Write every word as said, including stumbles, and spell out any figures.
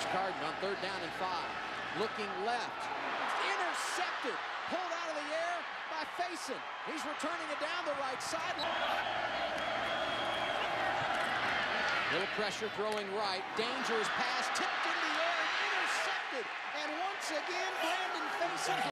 Here's Carden on third down and five. Looking left. Intercepted. Pulled out of the air by Facyson. He's returning it down the right side. Little pressure throwing right. Dangerous pass. Tipped in the air and intercepted. And once again, Brandon Facyson